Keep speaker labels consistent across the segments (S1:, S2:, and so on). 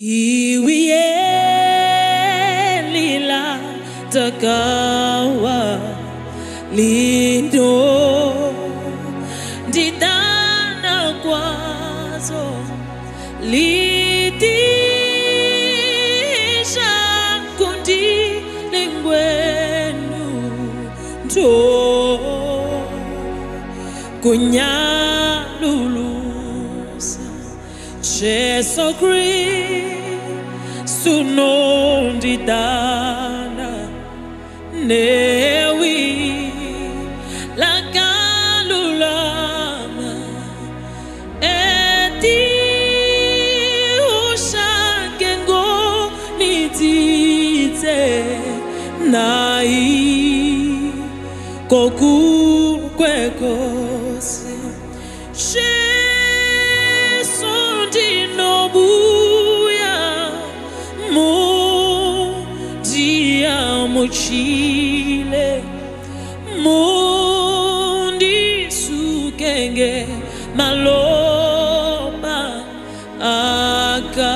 S1: Iwie lila takawa lindo didana kwazo litisha kundi lingwenu to kunyalulusa Jesu Kristu didana newi lakalulama eti ushakengo nitite nai koku kwekose Jesu dinobuya mu dia mochile mundi sukenge maloba aka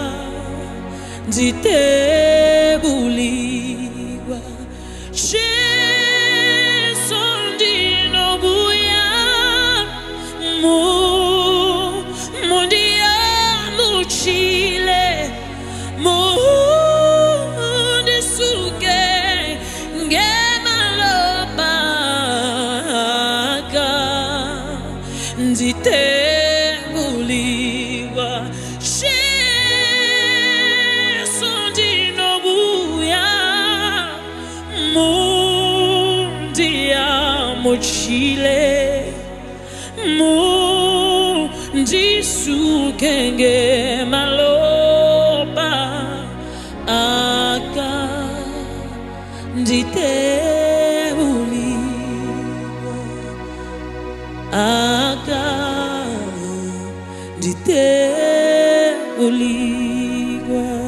S1: ditebuliwa Jesu dinobuya mundi mochile mundi sukenge maloba aka ditebuliwa Jesu dinobuya mundi mochile mundi sukenge maloba aka ditebuliwa aka ditebuliwa